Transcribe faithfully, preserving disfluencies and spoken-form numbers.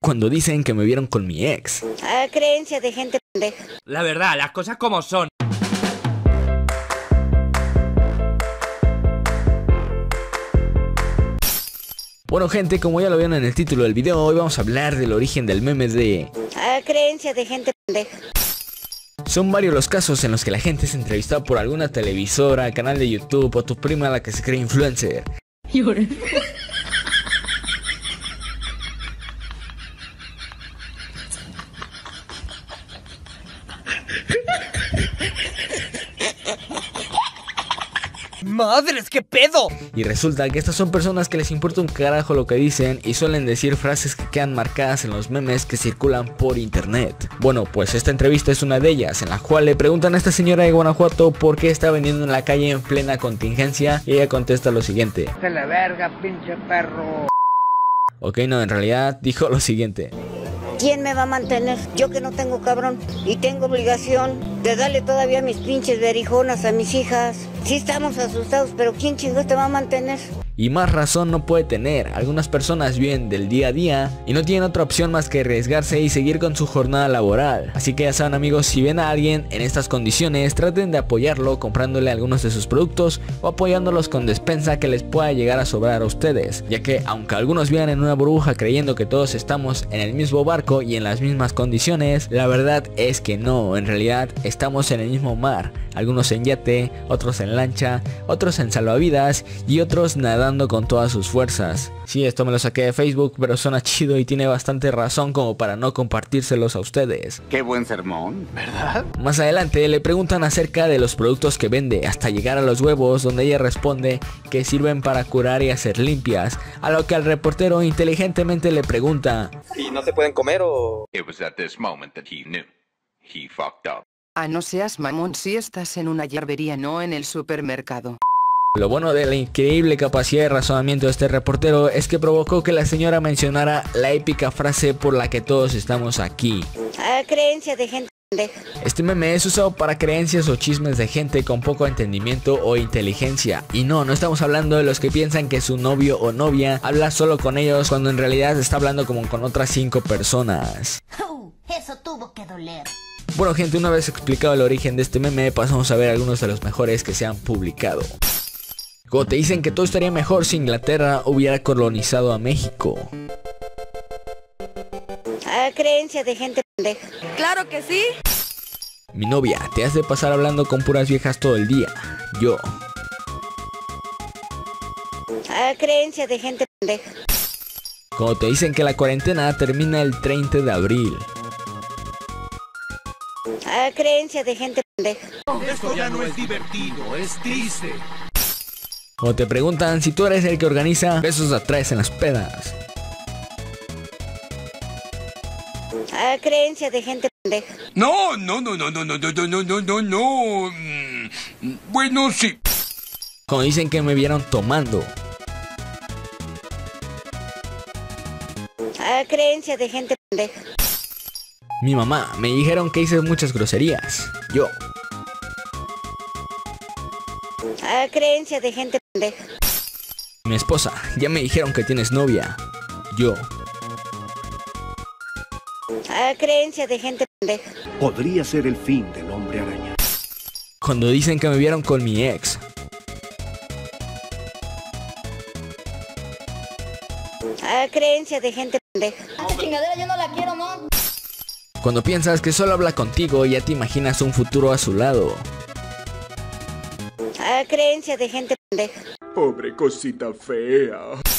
Cuando dicen que me vieron con mi ex. A creencia de gente pendeja. La verdad, las cosas como son. Bueno gente, como ya lo vieron en el título del video, hoy vamos a hablar del origen del meme de... A creencia de gente pendeja. Son varios los casos en los que la gente es entrevistada por alguna televisora, canal de YouTube o tu prima la que se cree influencer. ¡Madres, qué pedo! Y resulta que estas son personas que les importa un carajo lo que dicen y suelen decir frases que quedan marcadas en los memes que circulan por internet. Bueno, pues esta entrevista es una de ellas, en la cual le preguntan a esta señora de Guanajuato por qué está vendiendo en la calle en plena contingencia y ella contesta lo siguiente. ¡De la verga, pinche perro! Ok, no, en realidad dijo lo siguiente. ¿Quién me va a mantener? Yo que no tengo cabrón y tengo obligación de darle todavía mis pinches berijonas a mis hijas. Sí estamos asustados, pero ¿quién chingados te va a mantener? Y más razón no puede tener. Algunas personas viven del día a día y no tienen otra opción más que arriesgarse y seguir con su jornada laboral. Así que ya saben amigos, si ven a alguien en estas condiciones, traten de apoyarlo comprándole algunos de sus productos o apoyándolos con despensa que les pueda llegar a sobrar a ustedes. Ya que aunque algunos vivan en una burbuja creyendo que todos estamos en el mismo barco y en las mismas condiciones, la verdad es que no, en realidad estamos en el mismo mar. Algunos en yate, otros en lancha, otros en salvavidas y otros nadando con todas sus fuerzas. Sí, esto me lo saqué de Facebook, pero suena chido y tiene bastante razón como para no compartírselos a ustedes. Qué buen sermón, ¿verdad? Más adelante le preguntan acerca de los productos que vende, hasta llegar a los huevos, donde ella responde que sirven para curar y hacer limpias, a lo que al reportero inteligentemente le pregunta: ¿y no se pueden comer o...? It was at this moment that he knew. He fucked up. Ah, no seas mamón si estás en una barbería, no en el supermercado. Lo bueno de la increíble capacidad de razonamiento de este reportero es que provocó que la señora mencionara la épica frase por la que todos estamos aquí. A creencia de gente pendeja. Este meme es usado para creencias o chismes de gente con poco entendimiento o inteligencia. Y no, no estamos hablando de los que piensan que su novio o novia habla solo con ellos cuando en realidad está hablando como con otras cinco personas. Uh, eso tuvo que doler. Bueno gente, una vez explicado el origen de este meme, pasamos a ver algunos de los mejores que se han publicado. Cuando te dicen que todo estaría mejor si Inglaterra hubiera colonizado a México. A creencia de gente pendeja. ¡Claro que sí! Mi novia, te has de pasar hablando con puras viejas todo el día. Yo. A creencia de gente pendeja. Cuando te dicen que la cuarentena termina el treinta de abril. A creencia de gente pendeja. Esto ya no es divertido, es triste. O te preguntan si tú eres el que organiza besos atrás en las pedas. A creencia de gente pendeja. No, no, no, no, no, no, no, no, no, no, no. Bueno, sí. Cuando dicen que me vieron tomando. A creencia de gente pendeja. Mi mamá, me dijeron que hice muchas groserías. Yo. A creencia de gente pendeja. Mi esposa, ya me dijeron que tienes novia. Yo. A creencia de gente pendeja. Podría ser el fin del hombre araña. Cuando dicen que me vieron con mi ex. A creencia de gente pendeja. Esta chingadera yo no la quiero, ¿no? Cuando piensas que solo habla contigo y ya te imaginas un futuro a su lado. A creencia de gente pendeja. Pobre cosita fea.